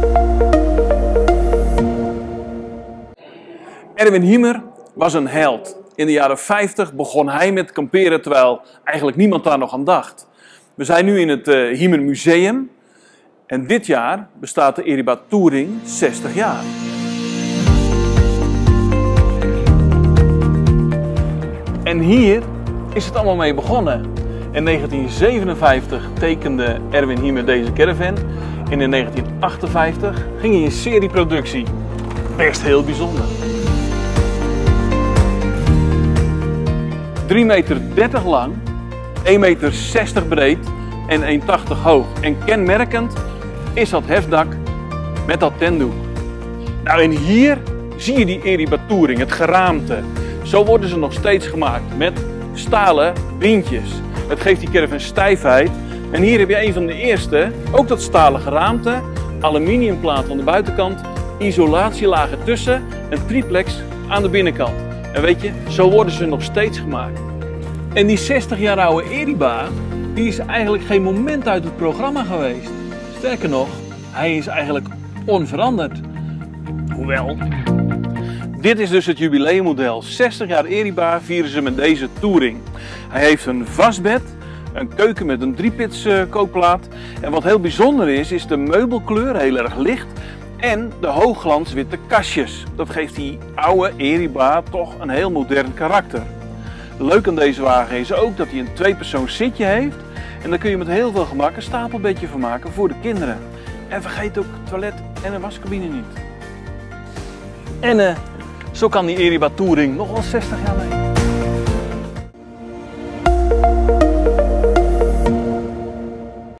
Erwin Hiemer was een held. In de jaren 50 begon hij met kamperen terwijl eigenlijk niemand daar nog aan dacht. We zijn nu in het Hiemer Museum en dit jaar bestaat de Eriba Touring 60 jaar. En hier is het allemaal mee begonnen. In 1957 tekende Erwin Hiemer deze caravan en in 1958 ging hij in serieproductie. Best heel bijzonder. 3,30 meter lang, 1,60 meter breed en 1,80 hoog. En kenmerkend is dat hefdak met dat tentdoek. Nou, en hier zie je die Eriba Touring, het geraamte. Zo worden ze nog steeds gemaakt met stalen bindjes. Het geeft die caravan stijfheid. En hier heb je een van de eerste, ook dat stalen geraamte, aluminiumplaat aan de buitenkant, isolatielagen tussen en triplex aan de binnenkant. En weet je, zo worden ze nog steeds gemaakt. En die 60 jaar oude Eriba, die is eigenlijk geen moment uit het programma geweest. Sterker nog, hij is eigenlijk onveranderd. Hoewel, dit is dus het jubileummodel. 60 jaar Eriba vieren ze met deze Touring. Hij heeft een vastbed, een keuken met een 3-pits kookplaat. En wat heel bijzonder is de meubelkleur, heel erg licht. En de hoogglans witte kastjes. Dat geeft die oude Eriba toch een heel modern karakter. Leuk aan deze wagen is ook dat hij een 2-persoons zitje heeft. En daar kun je met heel veel gemak een stapelbedje van maken voor de kinderen. En vergeet ook het toilet en een wascabine niet. En zo kan die Eriba Touring nog wel 60 jaar mee.